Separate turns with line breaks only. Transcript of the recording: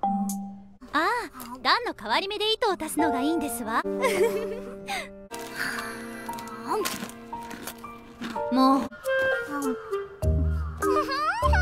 ああ、段の変わり目で糸を足すのがいいんですわ。もう。